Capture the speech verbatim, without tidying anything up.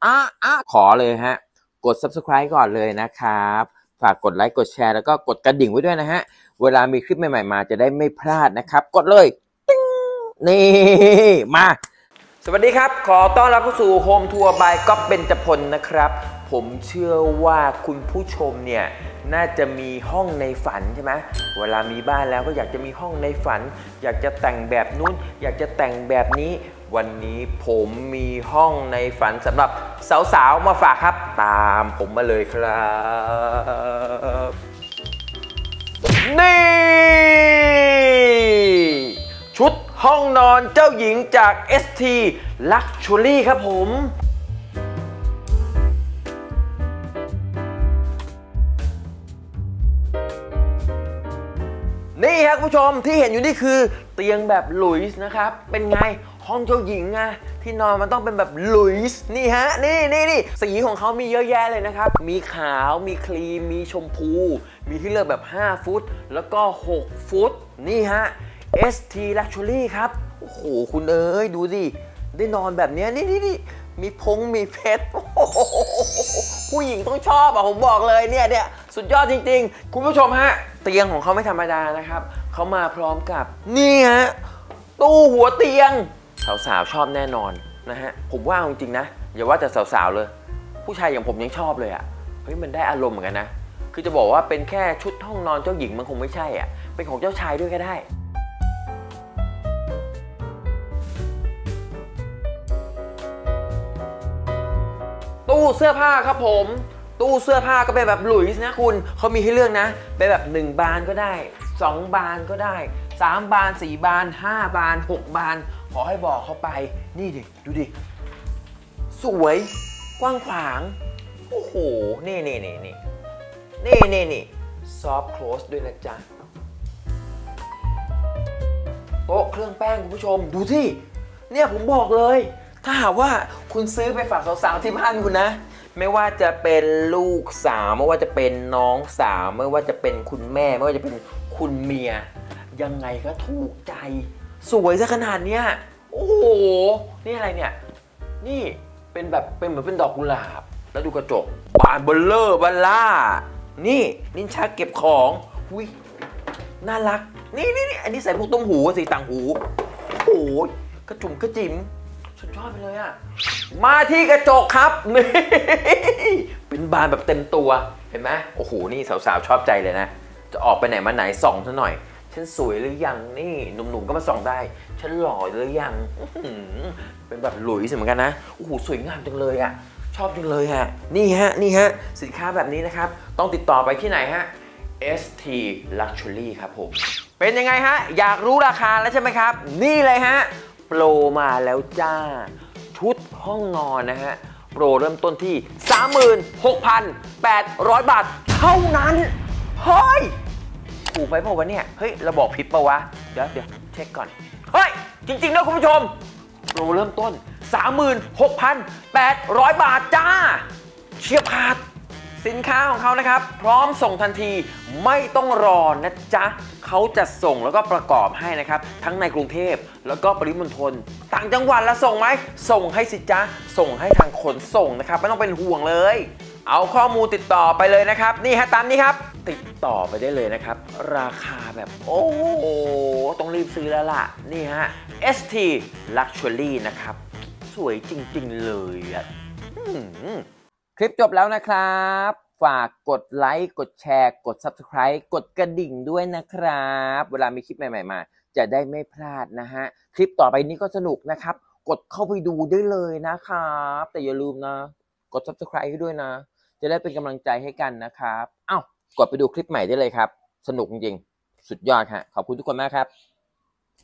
อ่ะอ่ะขอเลยฮะกด ซับสไครบ์ ก่อนเลยนะครับฝากกดไลค์กดแชร์แล้วก็กดกระดิ่งไว้ด้วยนะฮะเวลามีคลิปใหม่ๆมาจะได้ไม่พลาดนะครับกดเลยติ๊งนี่มาสวัสดีครับขอต้อนรับเข้าสู่โฮมทัวร์บายก๊อฟเบญจพลนะครับผมเชื่อว่าคุณผู้ชมเนี่ยน่าจะมีห้องในฝันใช่ไหมเวลามีบ้านแล้วก็อยากจะมีห้องในฝันอยากจะแต่งแบบนู้นอยากจะแต่งแบบนี้วันนี้ผมมีห้องในฝันสำหรับสาวๆมาฝากครับตามผมมาเลยครับนี่ชุดห้องนอนเจ้าหญิงจาก เอส ที Luxury ครับผมนี่ครับคุณผู้ชมที่เห็นอยู่นี่คือเตียงแบบหลุยส์นะครับเป็นไงห้องเจ้าหญิงอะที่นอนมันต้องเป็นแบบหลุยส์นี่ฮะนี่นี่นี่สีของเขามีเยอะแยะเลยนะครับมีขาวมีครีมมีชมพูมีที่เลือกแบบห้าฟุตแล้วก็หกฟุตนี่ฮะ เอส ที Luxury ครับโอ้โหคุณเอ้ยดูดิได้นอนแบบนี้นี่นี่นี่มีพงมีเพชรผู้หญิงต้องชอบอ่ะผมบอกเลยเนี่ยเนี่ยสุดยอดจริงๆคุณผู้ชมฮะเตียงของเขาไม่ธรรมดานะครับเขามาพร้อมกับนี่ฮะตู้หัวเตียงสาวๆชอบแน่นอนนะฮะผมว่าจริงๆนะอย่าว่าแต่สาวๆเลยผู้ชายอย่างผมยังชอบเลยอ่ะเฮ้ยมันได้อารมณ์เหมือนกันนะคือจะบอกว่าเป็นแค่ชุดห้องนอนเจ้าหญิงมันคงไม่ใช่อ่ะเป็นของเจ้าชายด้วยก็ได้ตู้เสื้อผ้าครับผมตู้เสื้อผ้าก็เป็นแบบหลุยส์นะคุณเขามีให้เลือกนะเป็นแบบหนึ่งบานก็ได้สองบานก็ได้สามบานสี่บานห้าบานหกบานขอให้บอกเขาไปนี่ดิดูดิสวยกว้างขวางโอ้โหนี่นี่นี่นี่นี่นี่นี่ซอฟต์โคลสด้วยนะจ๊ะโต๊ะเครื่องแป้งคุณผู้ชมดูที่เนี่ยผมบอกเลยถ้าหากว่าคุณซื้อไปฝากสาวๆที่บ้านคุณนะไม่ว่าจะเป็นลูกสาวไม่ว่าจะเป็นน้องสาวไม่ว่าจะเป็นคุณแม่ไม่ว่าจะเป็นคุณเมียยังไงก็ถูกใจสวยซะขนาดเนี้ยโอ้โหนี่อะไรเนี่ยนี่เป็นแบบเป็นเหมือนเป็นดอกกุหลาบแล้วดูกระจกบานเบลเลอร์บัลล่านี่ลิ้นชักเก็บของอุ้ยน่ารักนี่นี่นี่อันนี้ใส่พวกต้มหูสีต่างหูโอ้ยกระจุ่มกระจิ๋มสุดยอดไปเลยอะมาที่กระจกครับนี่เป็นบานแบบเต็มตัวเห็นไหมโอ้โหนี่สาวๆชอบใจเลยนะจะออกไปไหนมาไหนส่องซะหน่อยฉันสวยหรือยังนี่หนุ่มๆก็มาส่องได้ฉันหล่อหรือยังเป็นแบบหลุยส์เหมือนกันนะโอ้โหสวยงามจังเลยอะชอบจังเลยฮะนี่ฮะนี่ฮะสินค้าแบบนี้นะครับต้องติดต่อไปที่ไหนฮะ เอส ที Luxury ครับผมเป็นยังไงฮะอยากรู้ราคาแล้วใช่ไหมครับนี่เลยฮะโปรมาแล้วจ้าชุดห้องนอนนะฮะโปรเริ่มต้นที่ สามหมื่นหกพันแปดร้อย บาทเท่านั้นเฮ้ยถูกไปเปล่าวะเนี่ยเฮ้ยเราบอกผิดเปล่าวะเดี๋ยวเดี๋ยวเช็คก่อนเฮ้ยจริงๆนะคุณผู้ชมโปรเริ่มต้น สามหมื่นหกพันแปดร้อย บาทจ้าเชียบขาดสินค้าของเขานะครับพร้อมส่งทันทีไม่ต้องรอนะจ๊ะเขาจะส่งแล้วก็ประกอบให้นะครับทั้งในกรุงเทพแล้วก็ปริมณฑลต่างจังหวัดละส่งไหมส่งให้สิจ๊ะส่งให้ทางขนส่งนะครับไม่ต้องเป็นห่วงเลยเอาข้อมูลติดต่อไปเลยนะครับนี่ฮะตามนี้ครับติดต่อไปได้เลยนะครับราคาแบบโอ้โหต้องรีบซื้อแล้วล่ะนี่ฮะ เอส ที Luxury นะครับสวยจริงๆเลยอ่ะคลิปจบแล้วนะครับฝากกดไลค์กดแชร์กด ซับสไครบ์ กดกระดิ่งด้วยนะครับเวลามีคลิปใหม่ๆมาจะได้ไม่พลาดนะฮะคลิปต่อไปนี้ก็สนุกนะครับกดเข้าไปดูได้เลยนะครับแต่อย่าลืมนะกด ซับสไครบ์ ให้ด้วยนะจะได้เป็นกำลังใจให้กันนะครับอ้าวกดไปดูคลิปใหม่ได้เลยครับสนุกจริงๆสุดยอดฮะขอบคุณทุกคนมากครับ